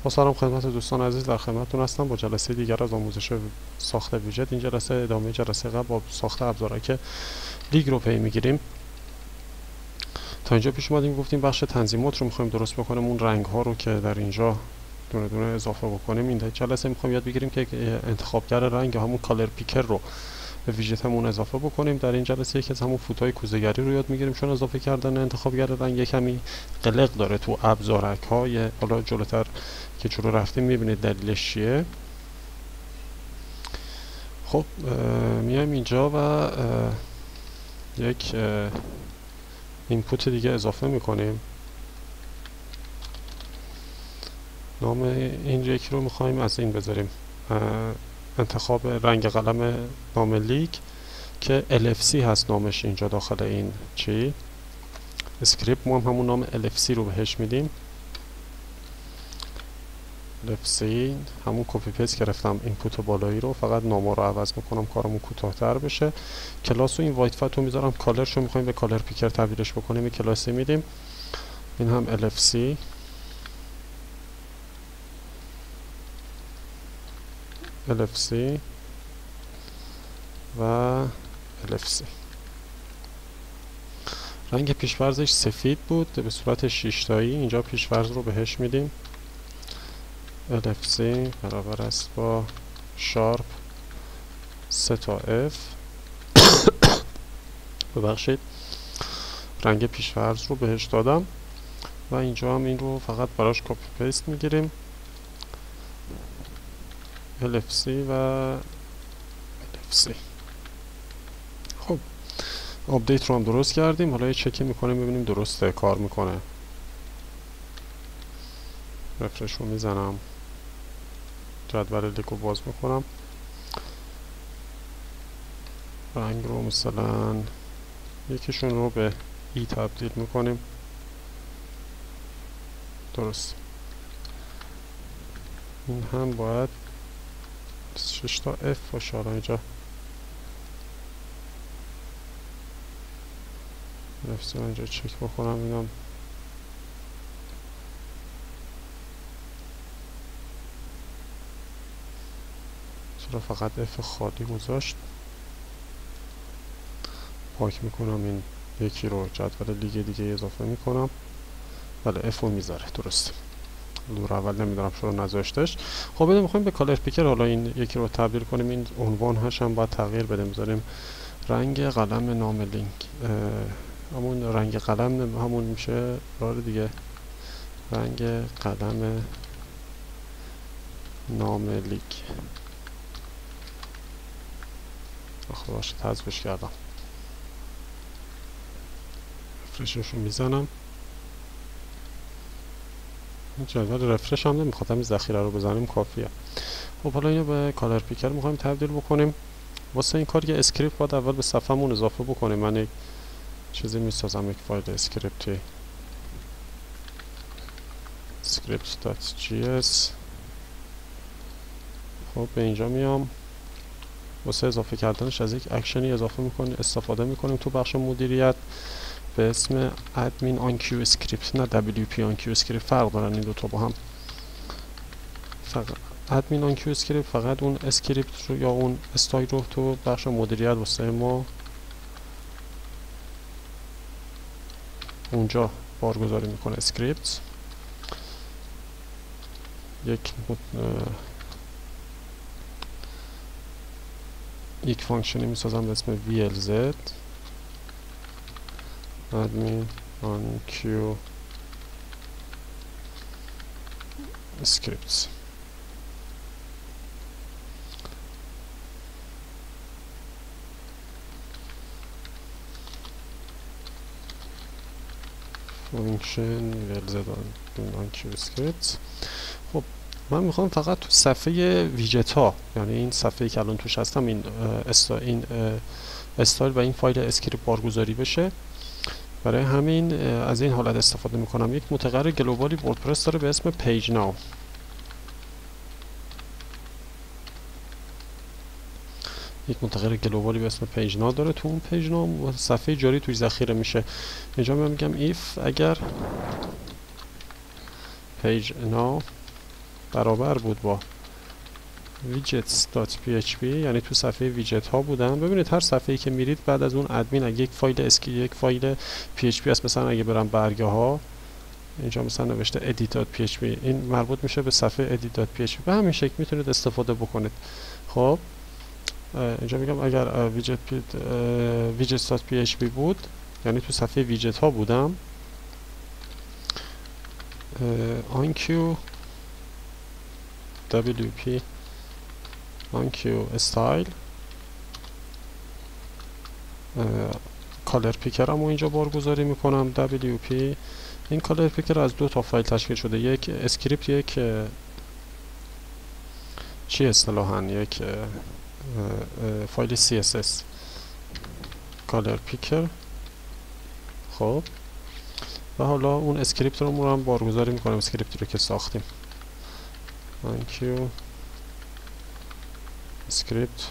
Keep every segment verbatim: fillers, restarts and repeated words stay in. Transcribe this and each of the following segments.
با سلام خدمت دوستان عزیز، در خدمتتون هستم با جلسه دیگر از آموزش ساخت ویجت. این جلسه ادامه جلسه قبل با ساخت ابزارک لیگ رو پی میگیریم. تا اینجا پیش اومدیم گفتیم بخش تنظیمات رو میخوایم درست بکنیم، اون رنگ ها رو که در اینجا دونه دونه اضافه بکنیم. این جلسه میخوایم یاد بگیریم که انتخابگر رنگ همون کالر پیکر رو به ویژتمون اضافه بکنیم. در این جلسه یکی از همون فوتای کوزه‌گری رو یاد میگیریم، چون اضافه کردن انتخابگر رنگ کمی قلق داره تو ابزارک های. حالا جلوتر که جلو رفتیم میبینید دلیلش چیه. خب میایم اینجا و یک اینپوت دیگه اضافه میکنیم. نام این یکی رو میخوایم از این بذاریم انتخاب رنگ قلم نام لیگ که ال اف سی هست نامش اینجا داخل این چی اسکریپت. ما هم همون نام ال اف سی رو بهش میدیم. ال اف سی همون کپی پیست گرفتم اینپوت بالایی رو، فقط نام رو عوض میکنم کارمون کوتاه‌تر بشه. کلاس رو این وایت فت رو میذارم، کالرش رو میخوایم به کالر پیکر تبدیلش بکنیم، یک کلاسی میدیم. این هم ال اف سی ال اف سی و ال اف سی. رنگ پیش‌فرضش سفید بود به صورت شش تایی، اینجا پیش‌فرض رو بهش میدیم ال اف سی برابر است با شارپ سه تا اف. ببخشید رنگ پیش‌فرض رو بهش دادم و اینجا هم این رو فقط براش کپی پیست میگیریم ال اف سی و ال اف سی. خب آپدیت رو هم درست کردیم، حالا یه چکی میکنیم ببینیم درسته کار میکنه. رفرش رو میزنم، جدول لیگ رو باز میکنم، رنگ رو مثلا یکیشون رو به ای تبدیل میکنیم. درست. این هم باید شش تا اف باشه. حالا اینجا نفسی من اینجا چک بکنم ببینم چرا فقط اف خالی گذاشت. پاک میکنم این یکی رو، جدول لیگ دیگه اضافه میکنم. بله اف رو میذاره. درست. دور اول نمیدونم چرا نذاشتش. خب ببینیم میخوایم به کالر پیکر حالا این یکی رو تبدیل کنیم. این عنوان هاش هم باید تغییر بدیم، بذاریم رنگ قلم نام لینک. همون رنگ قلم همون میشه راه دیگه، رنگ قلم نام لیگ. آخه باشه حذفش کردم. رفرشش رو میزنم. این جدول رفرش هم نمیخواد، همین ذخیره رو بزنیم کافیه. خب حالا اینو به کالر پیکر میخوایم تبدیل بکنیم. واسه این کار یه اسکریپت باید اول به صفحمون اضافه بکنیم. من یک چیزی میسازم، یک فایل اسکریپتی scripts.js. خب به اینجا میام، واسه اضافه کردنش از یک اکشنی اضافه میکنیم استفاده میکنیم تو بخش مدیریت به اسم admin on queue script، نه دبلیو پی on queue script. فرق دارن این دوتا با هم. فقط admin on queue script فقط اون اسکریپت رو یا اون استایل رو تو بخش مدیریت واسه ما اونجا بارگذاری میکنه. اسکریپت یک یک فانکشنی میسازم به اسم وی ال زد admin on queue scripts. فانکشن وی ال زد on queue scripts. خب من میخوام فقط تو صفحه ویجت ها، یعنی این صفحه‌ای که الان توش هستم، این استا این استایل و این فایل اسکریپت بارگذاری بشه. برای همین از این حالت استفاده میکنم. یک متغیر گلوبالی وردپرس داره به اسم پیج ناو. یک متغیر گلوبالی به اسم پیج ناو داره. تو اون پیج ناو صفحه جاری توی ذخیره میشه. اینجا من میگم if اگر پیج ناو برابر بود با widgets.php، یعنی تو صفحه ویجت ها بودن. ببینید هر صفحه‌ای که میرید بعد از اون ادمین اگه یک فایل اسکی یک فایل پی اچ پی است، مثلا اگه برم برگه ها اینجا مثلا نوشته edit.php، این مربوط میشه به صفحه edit.php. به همین شکل میتونید استفاده بکنید. خب اینجا میگم اگر ویجت widgets.php بود، یعنی تو صفحه ویجت ها بودم، onQ wp onQ style کالر پیکر هم اینجا بارگذاری میکنم wp. این کالر پیکر از دو تا فایل تشکیل شده، یک اسکریپت، یک چی اصطلاحاً یک فایل سی اس اس کالر پیکر. خب و حالا اون اسکریپت رو هم بارگذاری میکنم، اسکریپتی رو که ساختیم onQ اسکریپت،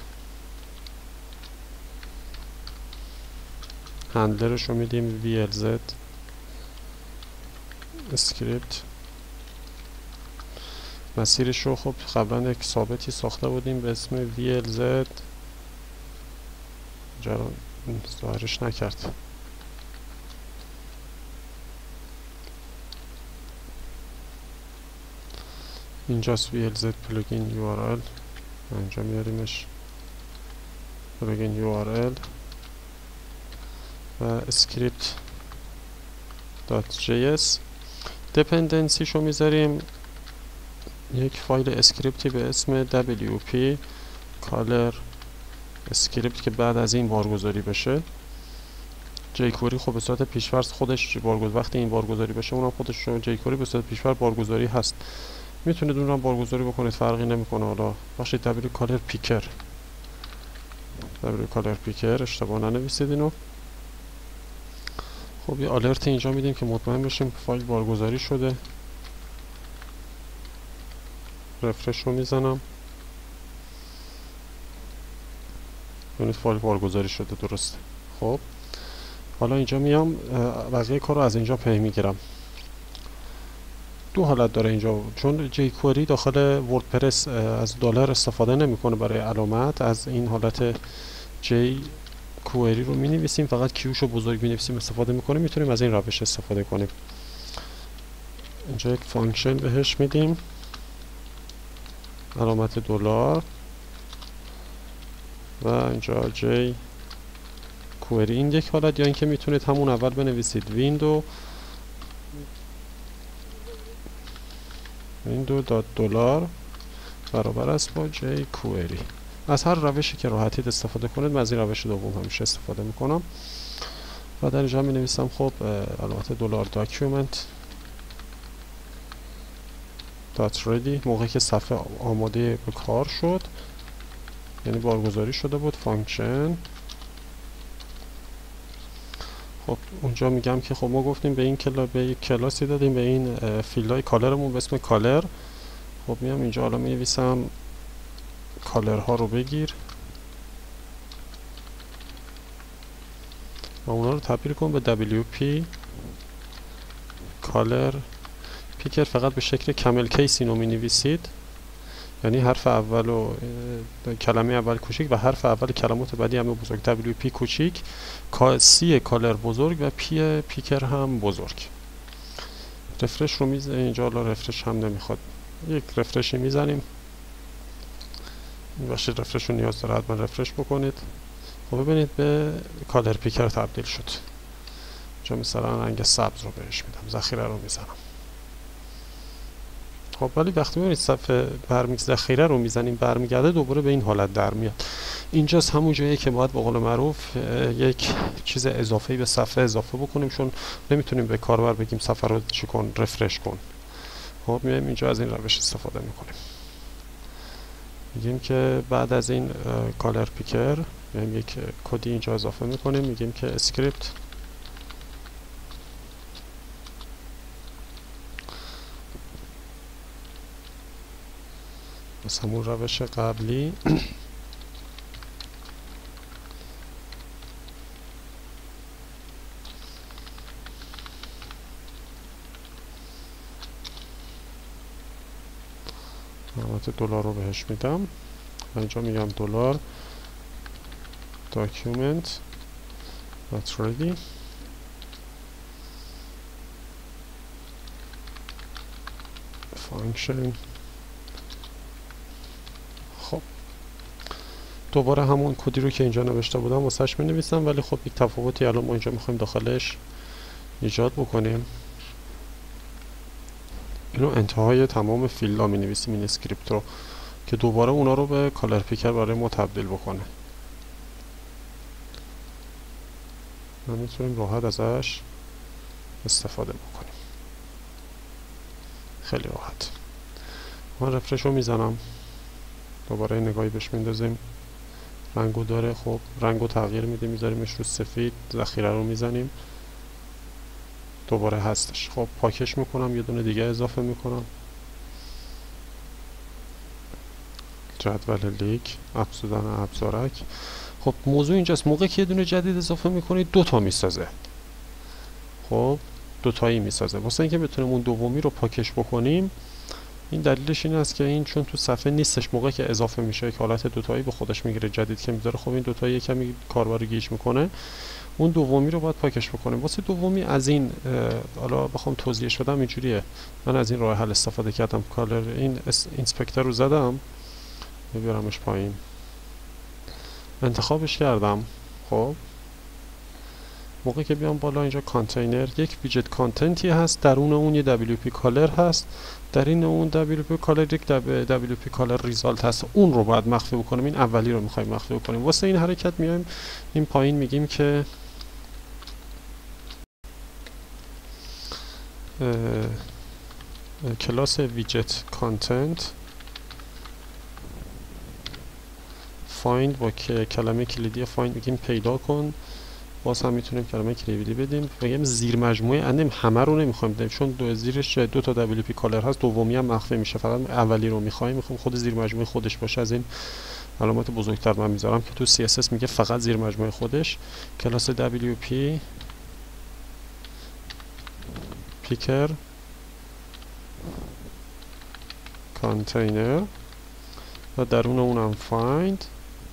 هندلرش رو میدیم vlz اسکریپت. مسیرش رو خب قبلا یک ثابتی ساخته بودیم به اسم vlz، اینجا رو ظاهرش نکرد. اینجاست vlz plugin یو آر ال، اینجا میاریمش plugin یو آر ال و اسکریپت دات جی اس. dependency شو میذاریم یک فایل اسکریپتی به اسم wp color اسکریپت که بعد از این بارگذاری بشه. jQuery خب به صورت پیش‌فرض خودش بارگذاری، وقتی این بارگذاری بشه اونم خودش jQuery به صورت پیش‌فرض بارگذاری هست، میتونید اون رو بارگذاری بکنید، فرقی نمیکنه. حالا بخشید w color picker w color picker اشتباه ننویسید اینو. خب یه آلرت اینجا میدیم که مطمئن بشیم فایل بارگذاری شده. رفرش رو میزنم، ببینید فایل بارگذاری شده درسته. خب حالا اینجا میام بقیه کار رو از اینجا پی میگیرم. دو حالت داره اینجا، چون jQuery داخل وردپرس از دلار استفاده نمیکنه برای علامت، از این حالت jQuery رو می نویسیم، فقط کیوش رو بزرگ می نویسیم استفاده میکنیم. میتونیم از این روش استفاده کنیم. اینجا یک فانکشن بهش میدیم علامت دلار و اینجا jQuery. این یک حالت، یا اینکه میتونید همون اول بنویسید ویندو ویندو دات دلار برابر است با jQuery. از هر روشی که راحتید استفاده کنید. من از این روش دوم همیشه استفاده میکنم و در اینجا می نویسم خب علامت دلار داکیومنت دات ردی، موقعی که صفحه آماده به کار شد، یعنی بارگذاری شده بود، فانکشن. خب اونجا میگم که خب ما گفتیم به این کلا به یک کلاسی دادیم به این فیلدهای کالرمون به اسم کالر. خب میام اینجا حالا می نویسم کالر ها رو بگیر و اونا رو تبدیل کن به wp کالر پیکر. فقط به شکل کمل کیس اینو می نویسید، یعنی حرف اول و کلمه اول کوچیک و حرف اول کلمات بعدی هم بزرگ. wp کوچیک، سی کالر بزرگ و پی پیکر هم بزرگ. رفرش رو میزنیم اینجا، حالا رفرش هم نمیخواد، یک رفرشی میزنیم. این بخش رفرش رو نیاز داره حتما رفرش بکنید. خب ببینید به کالر پیکر تبدیل شد. اینجا مثلا رنگ سبز رو بهش میدم، ذخیره رو میزنم. خب ولی وقتی میبینید صفحه برمی ذخیره رو میزنیم برمیگرده دوباره به این حالت در میاد. اینجاست همون جایی که باید به قول معروف یک چیز اضافه‌ای به صفحه اضافه بکنیم، چون نمیتونیم به کاربر بگیم صفحه رو چی کن، رفرش کن. خب میایم اینجا از این روش استفاده میکنیم، میگیم که بعد از این کالر پیکر میایم یک کدی اینجا اضافه میکنیم، میگیم که اسکریپت از همون روش قبلی علامت دلار رو بهش میدم و اینجا میگم دلار document not ready. function. خب دوباره همون کدی رو که اینجا نوشته بودم واسهش می نویسم، ولی خب یک تفاوتی الان ما اینجا میخوایم داخلش ایجاد بکنیم. اینو انتهای تمام فیلدها می نویسیم این اسکریپت رو که دوباره اونا رو به کالر پیکر برای ما تبدیل بکنه. ما میتونیم راحت ازش استفاده بکنیم، خیلی راحت. من رفرش رو میزنم، دوباره نگاهی بهش میندازیم، رنگو داره. خب رنگو تغییر میدیم، میذاریمش رو سفید، ذخیره رو میزنیم، دوباره هستش. خب پاکش میکنم، یه دونه دیگه اضافه میکنم، جدول لیک، افزودن ابزارک. خب موضوع اینجاست، موقعی که یه دونه جدید اضافه میکنید دو تا میسازه. خب دو تایی میسازه. واسه اینکه بتونیم اون دومی رو پاکش بکنیم، این دلیلش این است که این چون تو صفحه نیستش، موقعی که اضافه میشه که حالت دو تایی به خودش میگیره، جدید که میذاره، خب این دو تایی کمی کاربر رو گیج میکنه. اون دومی رو باید پاکش بکنیم. واسه دومی از این حالا بخوام توضیحش بدم اینجوریه، من از این راه حل استفاده کردم. کالر این اینسپکتور رو زدم، میبرمش پایین، انتخابش کردم. خب موقعی که بیام بالا اینجا کانتینر، یک ویجت کانتنتی هست، درون اون یه دبلیو پی کالر هست، در این اون دبلیو پی کالر یک دبلیو پی کالر ریزالت هست، اون رو باید مخفی بکنیم. این اولی رو میخوایم مخفی بکنیم. واسه این حرکت میایم این پایین میگیم که کلاس ویجت کانتنت فایند با که کلمه کلیدی فایند میگیم پیدا کن. باز هم میتونیم کلمه کلیدی بدیم، بگیم زیر مجموعه اندیم، همه رو نمیخوایم بدیم چون دو زیرش دو تا دبلیو پی کالر هست، دومی هم مخفی میشه، فقط اولی رو میخوایم. میخوام خود زیر مجموعه خودش باشه. از این علامت بزرگتر من میذارم که تو سی اس اس میگه فقط زیر مجموعه خودش. کلاس دبلیو پی پیکر کانتینر و درون اونم فایند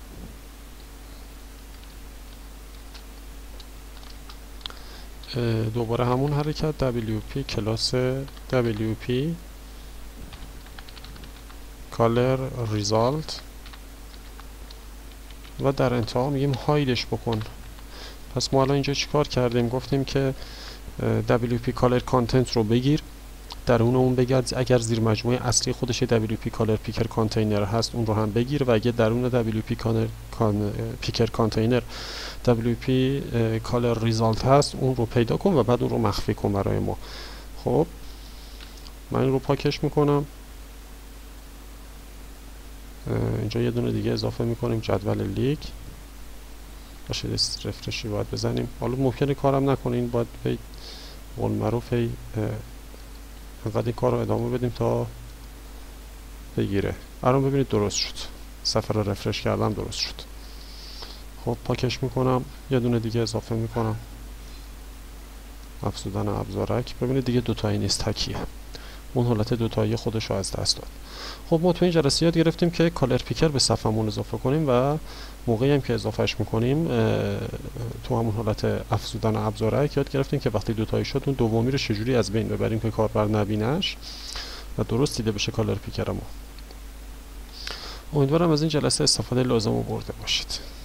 دوباره همون حرکت دبلیو پی کلاس دبلیو پی کالر ریزالت و در انتها میگیم هایدش بکن. پس ما الان اینجا چیکار کردیم؟ گفتیم که دبلیو پی کالر کانتنت رو بگیر، درون اون بگرد، اگر زیر مجموعه اصلی خودش دبلیو پی کالر پیکر کانتینر هست اون رو هم بگیر، و اگه درون دبلیو پی کالر کان پیکر کانتینر دبلیو پی کالر ریزالت هست اون رو پیدا کن و بعد اون رو مخفی کن برای ما. خب من این رو پاکش میکنم، اینجا یه دونه دیگه اضافه میکنیم، جدول لیک. باشه رفرشی باید بزنیم. حالا ممکنه کارم نکنه، این باید به قول معروف انقدر این کار رو ادامه بدیم تا بگیره. الان ببینید درست شد، صفحه رو رفرش کردم درست شد. خب پاکش میکنم، یه دونه دیگه اضافه میکنم، افزودن ابزارک. ببینید دیگه دوتایی نیست، تکیه، اون حالت دوتایی خودش رو از دست داد. خب ما تو این جلسه یاد گرفتیم که کالر پیکر به صفحمون اضافه کنیم و موقعی هم که اضافهش میکنیم تو همون حالت افزودن ابزارک یاد گرفتیم که وقتی دوتایی شد اون دومی رو چجوری از بین ببریم که کاربر نبینش و درست دیده بشه کالر پیکر ما. امیدوارم از این جلسه استفاده لازم رو برده باشید.